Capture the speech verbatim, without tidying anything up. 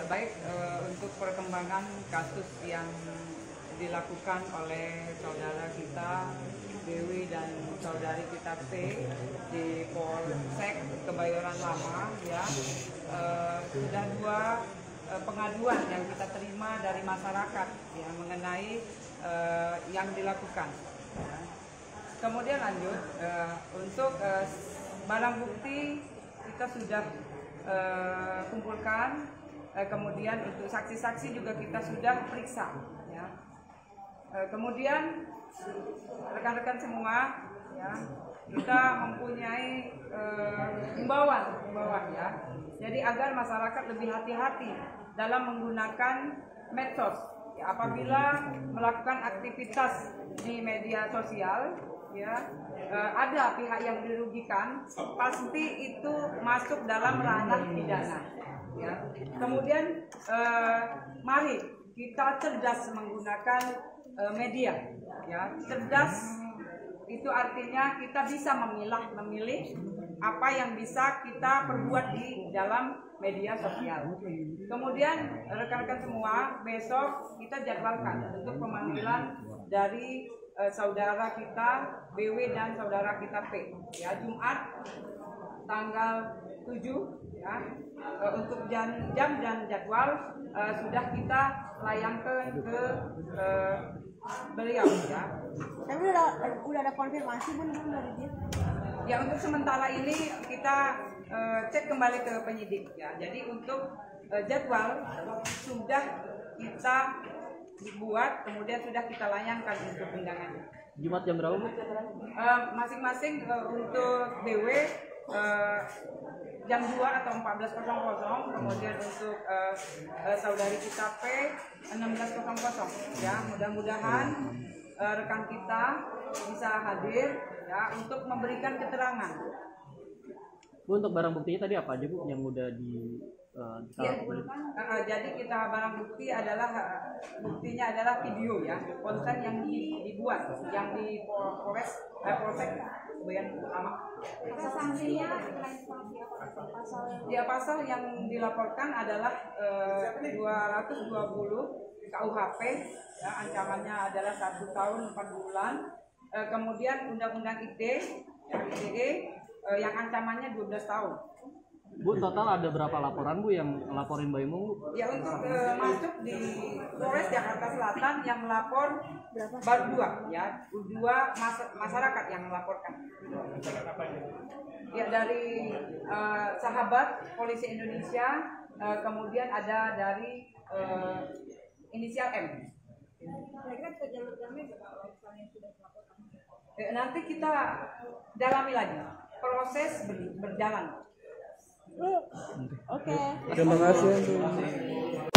baik uh, untuk perkembangan kasus yang dilakukan oleh saudara kita B W dan saudari kita P di Polsek Kebayoran Lama, ya, uh, sudah dua uh, pengaduan yang kita terima dari masyarakat ya mengenai uh, yang dilakukan. Ya. Kemudian lanjut uh, untuk uh, barang bukti kita sudah uh, kumpulkan, uh, kemudian untuk saksi-saksi juga kita sudah periksa. Ya. Uh, kemudian rekan-rekan semua, ya, kita mempunyai himbauan, uh, himbauan ya. Jadi agar masyarakat lebih hati-hati dalam menggunakan medsos. Ya, apabila melakukan aktivitas di media sosial, ya, uh, ada pihak yang dirugikan, pasti itu masuk dalam ranah pidana. Ya. Kemudian uh, mari kita cerdas menggunakan uh, media. Ya, cerdas itu artinya kita bisa memilah, memilih apa yang bisa kita perbuat di dalam media sosial. Kemudian rekan-rekan semua, besok kita jadwalkan untuk pemanggilan dari uh, saudara kita B W dan saudara kita P. Ya, Jumat tanggal tujuh, ya, uh, untuk jam, jam dan jadwal uh, sudah kita layangkan ke uh, beliau, ya. Tapi udah udah ada konfirmasi belum dari dia? Ya, untuk sementara ini kita uh, cek kembali ke penyidik, ya. Jadi untuk uh, jadwal sudah kita dibuat, kemudian sudah kita layangkan untuk undangannya. Jumat jam berapa, Bu? Uh, masing-masing uh, untuk B W uh, jam dua atau empat belas nol nol, kemudian untuk uh, uh, saudari kita P enam belas nol nol. Ya, mudah-mudahan uh, rekan kita bisa hadir, ya, untuk memberikan keterangan. Bu, untuk barang buktinya tadi apa aja, Bu, yang udah di uh, ya, uh, jadi kita barang bukti adalah uh, buktinya adalah video, ya, konten yang dibuat yang di Polres eh, Polsek Kebayoran Lama. Pasal sanksinya pasal ya, pasal yang dilaporkan adalah uh, dua ratus dua puluh K U H P, ya, ancamannya adalah satu tahun empat bulan. Uh, kemudian Undang-Undang I T E, ya, I T E uh, yang ancamannya dua belas tahun. Bu, total ada berapa laporan, Bu, yang laporin Mbak Imung, Bu? Ya, untuk uh, masuk di Polres Jakarta Selatan yang melapor baru dua, ya, dua mas masyarakat yang melaporkan. Ya, dari uh, sahabat Polisi Indonesia, uh, kemudian ada dari uh, inisial M. Ya, nanti kita dalami lagi, proses ber berjalan. Oke. Terima kasih.